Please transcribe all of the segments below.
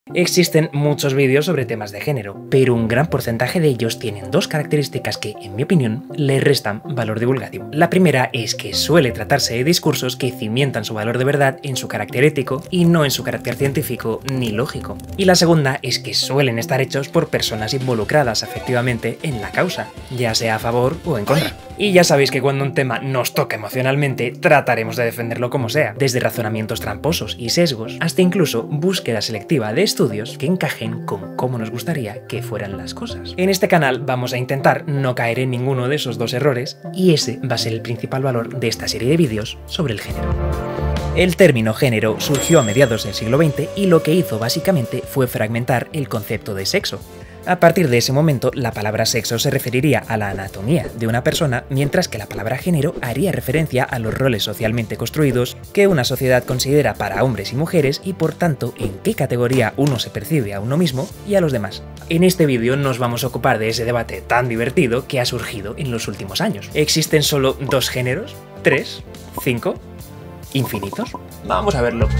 Existen muchos vídeos sobre temas de género, pero un gran porcentaje de ellos tienen dos características que, en mi opinión, le restan valor divulgativo. La primera es que suele tratarse de discursos que cimientan su valor de verdad en su carácter ético y no en su carácter científico ni lógico. Y la segunda es que suelen estar hechos por personas involucradas afectivamente en la causa, ya sea a favor o en contra. Y ya sabéis que cuando un tema nos toca emocionalmente, trataremos de defenderlo como sea, desde razonamientos tramposos y sesgos hasta incluso búsqueda selectiva de estudios que encajen con cómo nos gustaría que fueran las cosas. En este canal vamos a intentar no caer en ninguno de esos dos errores y ese va a ser el principal valor de esta serie de vídeos sobre el género. El término género surgió a mediados del siglo XX y lo que hizo básicamente fue fragmentar el concepto de sexo. A partir de ese momento, la palabra sexo se referiría a la anatomía de una persona, mientras que la palabra género haría referencia a los roles socialmente construidos que una sociedad considera para hombres y mujeres y por tanto en qué categoría uno se percibe a uno mismo y a los demás. En este vídeo nos vamos a ocupar de ese debate tan divertido que ha surgido en los últimos años. ¿Existen solo dos géneros? ¿Tres? ¿Cinco? ¿Infinitos? Vamos a verlo.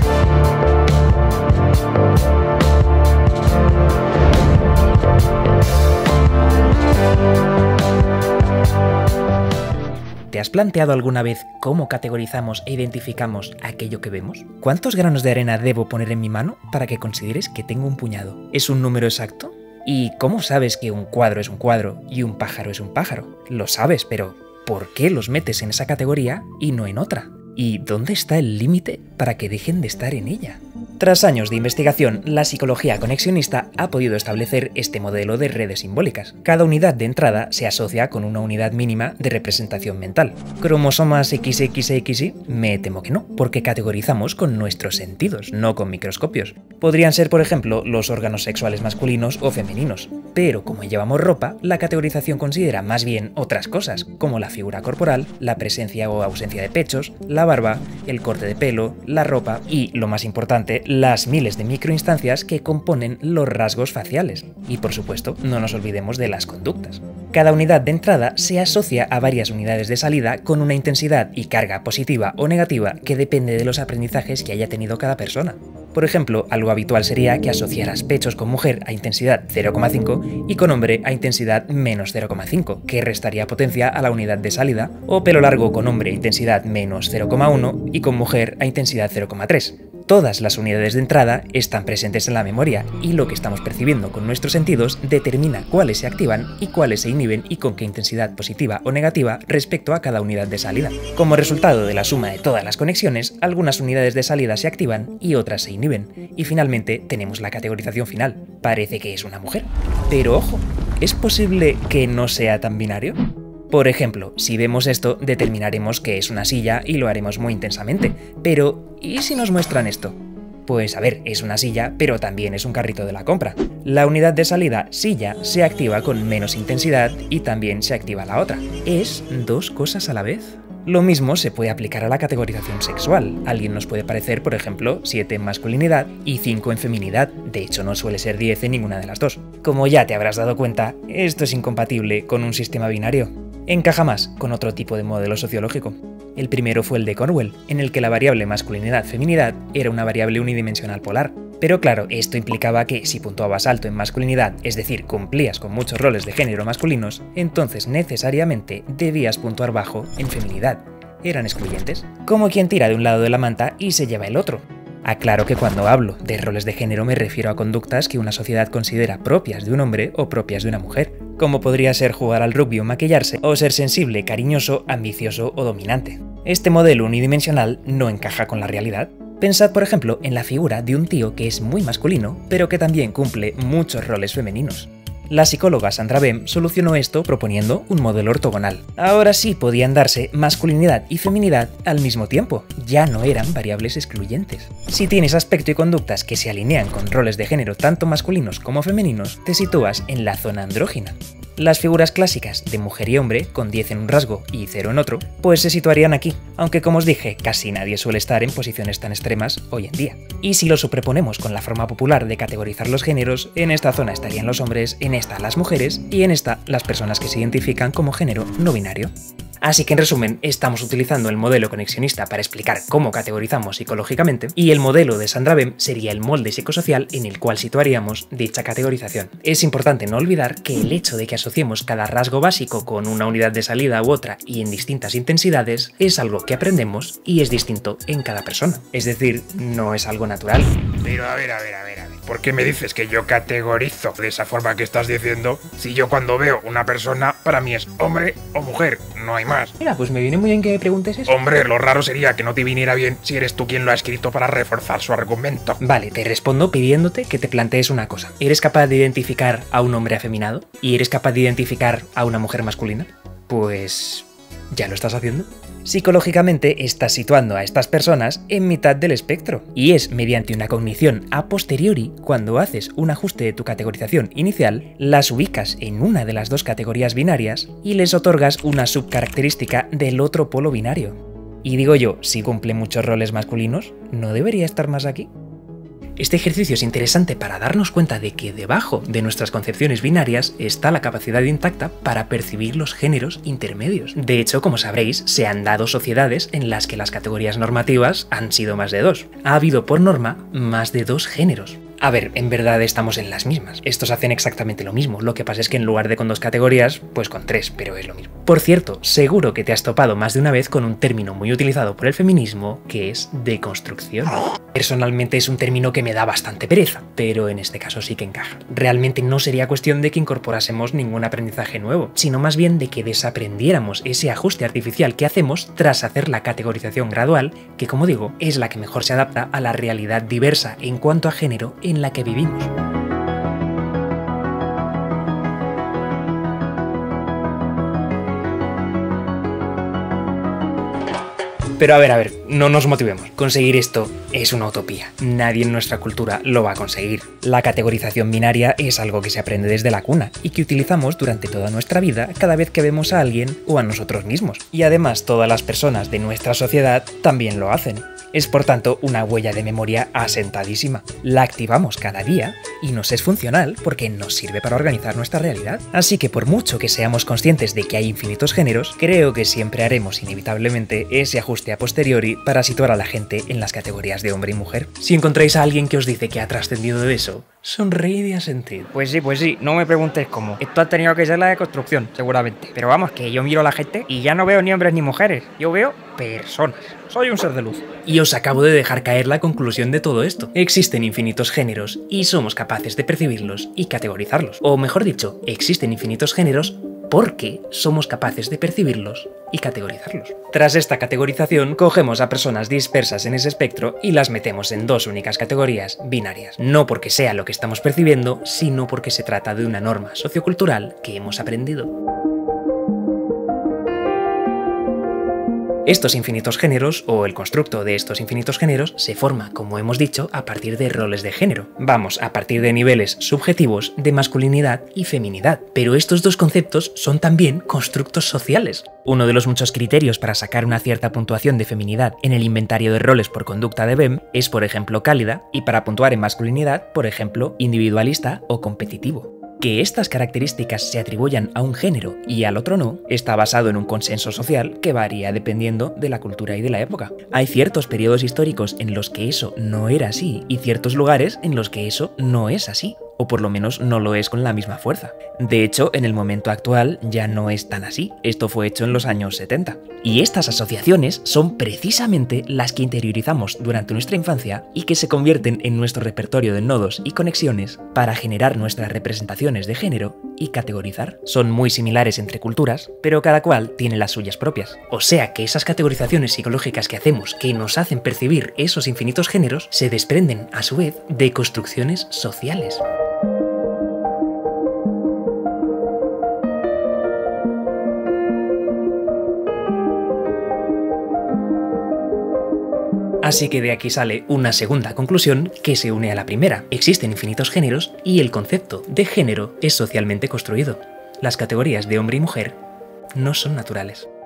¿Te has planteado alguna vez cómo categorizamos e identificamos aquello que vemos? ¿Cuántos granos de arena debo poner en mi mano para que consideres que tengo un puñado? ¿Es un número exacto? ¿Y cómo sabes que un cuadro es un cuadro y un pájaro es un pájaro? Lo sabes, pero ¿por qué los metes en esa categoría y no en otra? ¿Y dónde está el límite para que dejen de estar en ella? Tras años de investigación, la psicología conexionista ha podido establecer este modelo de redes simbólicas. Cada unidad de entrada se asocia con una unidad mínima de representación mental. ¿Cromosomas XXXY? Me temo que no, porque categorizamos con nuestros sentidos, no con microscopios. Podrían ser, por ejemplo, los órganos sexuales masculinos o femeninos, pero como llevamos ropa, la categorización considera más bien otras cosas, como la figura corporal, la presencia o ausencia de pechos, la barba, el corte de pelo, la ropa y, lo más importante, las miles de microinstancias que componen los rasgos faciales. Y por supuesto, no nos olvidemos de las conductas. Cada unidad de entrada se asocia a varias unidades de salida con una intensidad y carga positiva o negativa que depende de los aprendizajes que haya tenido cada persona. Por ejemplo, algo habitual sería que asociaras pechos con mujer a intensidad 0,5 y con hombre a intensidad menos 0,5, que restaría potencia a la unidad de salida, o pelo largo con hombre a intensidad menos 0,1 y con mujer a intensidad 0,3. Todas las unidades de entrada están presentes en la memoria y lo que estamos percibiendo con nuestros sentidos determina cuáles se activan y cuáles se inhiben y con qué intensidad positiva o negativa respecto a cada unidad de salida. Como resultado de la suma de todas las conexiones, algunas unidades de salida se activan y otras se inhiben. Y finalmente tenemos la categorización final. Parece que es una mujer. Pero ojo, ¿es posible que no sea tan binario? Por ejemplo, si vemos esto, determinaremos que es una silla y lo haremos muy intensamente. Pero, ¿y si nos muestran esto? Pues a ver, es una silla, pero también es un carrito de la compra. La unidad de salida, silla, se activa con menos intensidad y también se activa la otra. ¿Es dos cosas a la vez? Lo mismo se puede aplicar a la categorización sexual. Alguien nos puede parecer, por ejemplo, 7 en masculinidad y 5 en feminidad. De hecho, no suele ser 10 en ninguna de las dos. Como ya te habrás dado cuenta, esto es incompatible con un sistema binario. Encaja más con otro tipo de modelo sociológico. El primero fue el de Cornwell, en el que la variable masculinidad-feminidad era una variable unidimensional polar. Pero claro, esto implicaba que si puntuabas alto en masculinidad, es decir, cumplías con muchos roles de género masculinos, entonces necesariamente debías puntuar bajo en feminidad. Eran excluyentes, como quien tira de un lado de la manta y se lleva el otro. Aclaro que cuando hablo de roles de género me refiero a conductas que una sociedad considera propias de un hombre o propias de una mujer, como podría ser jugar al rugby o maquillarse, o ser sensible, cariñoso, ambicioso o dominante. Este modelo unidimensional no encaja con la realidad. Pensad, por ejemplo, en la figura de un tío que es muy masculino, pero que también cumple muchos roles femeninos. La psicóloga Sandra Bem solucionó esto proponiendo un modelo ortogonal. Ahora sí podían darse masculinidad y feminidad al mismo tiempo, ya no eran variables excluyentes. Si tienes aspecto y conductas que se alinean con roles de género tanto masculinos como femeninos, te sitúas en la zona andrógina. Las figuras clásicas de mujer y hombre, con 10 en un rasgo y 0 en otro, pues se situarían aquí, aunque como os dije, casi nadie suele estar en posiciones tan extremas hoy en día. Y si lo sobreponemos con la forma popular de categorizar los géneros, en esta zona estarían los hombres, en esta las mujeres y en esta las personas que se identifican como género no binario. Así que en resumen, estamos utilizando el modelo conexionista para explicar cómo categorizamos psicológicamente y el modelo de Sandra Bem sería el molde psicosocial en el cual situaríamos dicha categorización. Es importante no olvidar que el hecho de que asociemos cada rasgo básico con una unidad de salida u otra y en distintas intensidades es algo que aprendemos y es distinto en cada persona. Es decir, no es algo natural. Pero a ver. ¿Por qué me dices que yo categorizo de esa forma que estás diciendo si yo cuando veo una persona para mí es hombre o mujer? No hay más. Mira, pues me viene muy bien que me preguntes eso. Hombre, lo raro sería que no te viniera bien si eres tú quien lo ha escrito para reforzar su argumento. Vale, te respondo pidiéndote que te plantees una cosa. ¿Eres capaz de identificar a un hombre afeminado? ¿Y eres capaz de identificar a una mujer masculina? Pues... ¿ya lo estás haciendo? Psicológicamente estás situando a estas personas en mitad del espectro, y es mediante una cognición a posteriori, cuando haces un ajuste de tu categorización inicial, las ubicas en una de las dos categorías binarias y les otorgas una subcaracterística del otro polo binario. Y digo yo, si cumple muchos roles masculinos, ¿no debería estar más aquí? Este ejercicio es interesante para darnos cuenta de que debajo de nuestras concepciones binarias está la capacidad intacta para percibir los géneros intermedios. De hecho, como sabréis, se han dado sociedades en las que las categorías normativas han sido más de 2. Ha habido por norma más de 2 géneros. A ver, en verdad estamos en las mismas. Estos hacen exactamente lo mismo, lo que pasa es que en lugar de con 2 categorías, pues con 3, pero es lo mismo. Por cierto, seguro que te has topado más de una vez con un término muy utilizado por el feminismo, que es deconstrucción. Personalmente es un término que me da bastante pereza, pero en este caso sí que encaja. Realmente no sería cuestión de que incorporásemos ningún aprendizaje nuevo, sino más bien de que desaprendiéramos ese ajuste artificial que hacemos tras hacer la categorización gradual, que como digo, es la que mejor se adapta a la realidad diversa en cuanto a género en la que vivimos. Pero a ver, no nos motivemos. Conseguir esto es una utopía. Nadie en nuestra cultura lo va a conseguir. La categorización binaria es algo que se aprende desde la cuna y que utilizamos durante toda nuestra vida cada vez que vemos a alguien o a nosotros mismos. Y además todas las personas de nuestra sociedad también lo hacen. Es por tanto una huella de memoria asentadísima. La activamos cada día y nos es funcional porque nos sirve para organizar nuestra realidad. Así que por mucho que seamos conscientes de que hay infinitos géneros, creo que siempre haremos inevitablemente ese ajuste a posteriori para situar a la gente en las categorías de hombre y mujer. Si encontráis a alguien que os dice que ha trascendido de eso, sonreíd y asentid. Pues sí, no me preguntes cómo. Esto ha tenido que ser la deconstrucción, seguramente. Pero vamos, que yo miro a la gente y ya no veo ni hombres ni mujeres. Yo veo personas. Soy un ser de luz. Y os acabo de dejar caer la conclusión de todo esto. Existen infinitos géneros y somos capaces de percibirlos y categorizarlos. O mejor dicho, existen infinitos géneros porque somos capaces de percibirlos y categorizarlos. Tras esta categorización, cogemos a personas dispersas en ese espectro y las metemos en 2 únicas categorías binarias. No porque sea lo que estamos percibiendo, sino porque se trata de una norma sociocultural que hemos aprendido. Estos infinitos géneros, o el constructo de estos infinitos géneros, se forma, como hemos dicho, a partir de roles de género. Vamos, a partir de niveles subjetivos de masculinidad y feminidad. Pero estos dos conceptos son también constructos sociales. Uno de los muchos criterios para sacar una cierta puntuación de feminidad en el inventario de roles por conducta de Bem es, por ejemplo, cálida, y para puntuar en masculinidad, por ejemplo, individualista o competitivo. Que estas características se atribuyan a un género y al otro no, está basado en un consenso social que varía dependiendo de la cultura y de la época. Hay ciertos periodos históricos en los que eso no era así y ciertos lugares en los que eso no es así, o por lo menos no lo es con la misma fuerza. De hecho, en el momento actual ya no es tan así, esto fue hecho en los años 70. Y estas asociaciones son precisamente las que interiorizamos durante nuestra infancia y que se convierten en nuestro repertorio de nodos y conexiones para generar nuestras representaciones de género y categorizar. Son muy similares entre culturas, pero cada cual tiene las suyas propias. O sea que esas categorizaciones psicológicas que hacemos que nos hacen percibir esos infinitos géneros se desprenden, a su vez, de construcciones sociales. Así que de aquí sale una segunda conclusión que se une a la primera. Existen infinitos géneros y el concepto de género es socialmente construido. Las categorías de hombre y mujer no son naturales.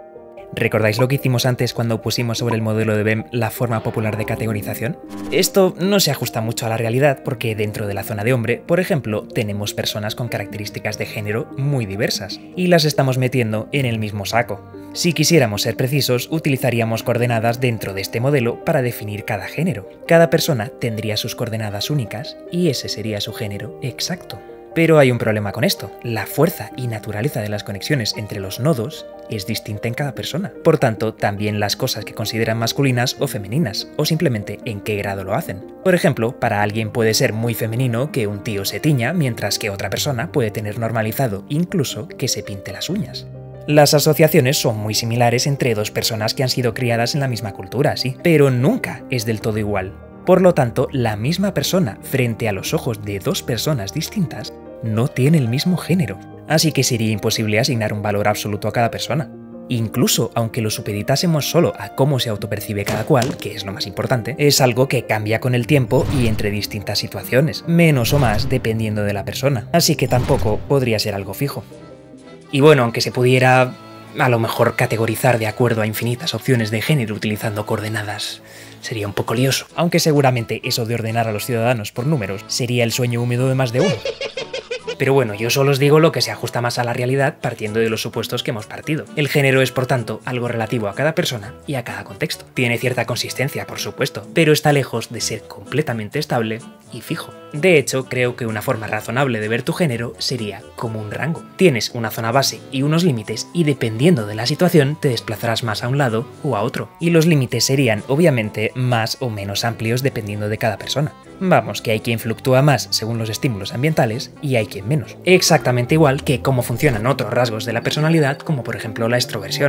¿Recordáis lo que hicimos antes cuando pusimos sobre el modelo de Venn la forma popular de categorización? Esto no se ajusta mucho a la realidad porque dentro de la zona de hombre, por ejemplo, tenemos personas con características de género muy diversas y las estamos metiendo en el mismo saco. Si quisiéramos ser precisos, utilizaríamos coordenadas dentro de este modelo para definir cada género. Cada persona tendría sus coordenadas únicas y ese sería su género exacto. Pero hay un problema con esto. La fuerza y naturaleza de las conexiones entre los nodos es distinta en cada persona. Por tanto, también las cosas que consideran masculinas o femeninas, o simplemente en qué grado lo hacen. Por ejemplo, para alguien puede ser muy femenino que un tío se tiña, mientras que otra persona puede tener normalizado incluso que se pinte las uñas. Las asociaciones son muy similares entre dos personas que han sido criadas en la misma cultura, sí, pero nunca es del todo igual. Por lo tanto, la misma persona frente a los ojos de dos personas distintas no tiene el mismo género, así que sería imposible asignar un valor absoluto a cada persona. Incluso aunque lo supeditásemos solo a cómo se autopercibe cada cual, que es lo más importante, es algo que cambia con el tiempo y entre distintas situaciones, menos o más dependiendo de la persona, así que tampoco podría ser algo fijo. Y bueno, aunque se pudiera a lo mejor categorizar de acuerdo a infinitas opciones de género utilizando coordenadas, sería un poco lioso, aunque seguramente eso de ordenar a los ciudadanos por números sería el sueño húmedo de más de uno. Pero bueno, yo solo os digo lo que se ajusta más a la realidad partiendo de los supuestos que hemos partido. El género es, por tanto, algo relativo a cada persona y a cada contexto. Tiene cierta consistencia, por supuesto, pero está lejos de ser completamente estable y fijo. De hecho, creo que una forma razonable de ver tu género sería como un rango. Tienes una zona base y unos límites y dependiendo de la situación te desplazarás más a un lado o a otro. Y los límites serían, obviamente, más o menos amplios dependiendo de cada persona. Vamos, que hay quien fluctúa más según los estímulos ambientales y hay quien menos. Exactamente igual que cómo funcionan otros rasgos de la personalidad, como por ejemplo la extroversión.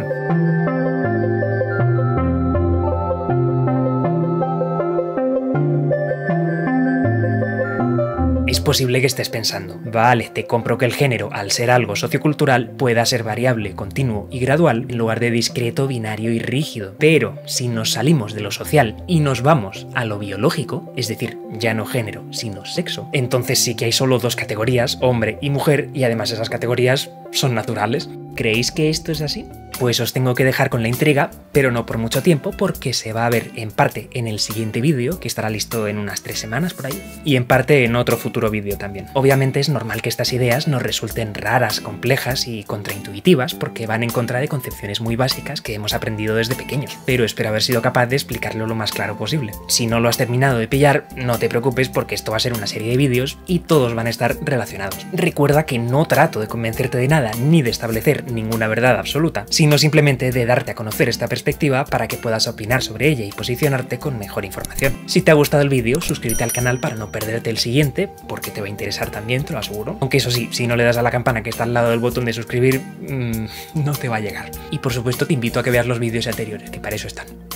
Es posible que estés pensando, vale, te compro que el género, al ser algo sociocultural, pueda ser variable, continuo y gradual en lugar de discreto, binario y rígido. Pero si nos salimos de lo social y nos vamos a lo biológico, es decir, ya no género, sino sexo, entonces sí que hay solo dos categorías, hombre y mujer, y además esas categorías son naturales. ¿Creéis que esto es así? Pues os tengo que dejar con la intriga, pero no por mucho tiempo, porque se va a ver en parte en el siguiente vídeo, que estará listo en unas 3 semanas por ahí, y en parte en otro futuro vídeo también. Obviamente es normal que estas ideas nos resulten raras, complejas y contraintuitivas, porque van en contra de concepciones muy básicas que hemos aprendido desde pequeños, pero espero haber sido capaz de explicarlo lo más claro posible. Si no lo has terminado de pillar, no te preocupes porque esto va a ser una serie de vídeos y todos van a estar relacionados. Recuerda que no trato de convencerte de nada ni de establecer ninguna verdad absoluta, sino simplemente de darte a conocer esta perspectiva para que puedas opinar sobre ella y posicionarte con mejor información. Si te ha gustado el vídeo, suscríbete al canal para no perderte el siguiente, porque te va a interesar también, te lo aseguro. Aunque eso sí, si no le das a la campana que está al lado del botón de suscribir, no te va a llegar. Y por supuesto te invito a que veas los vídeos anteriores, que para eso están.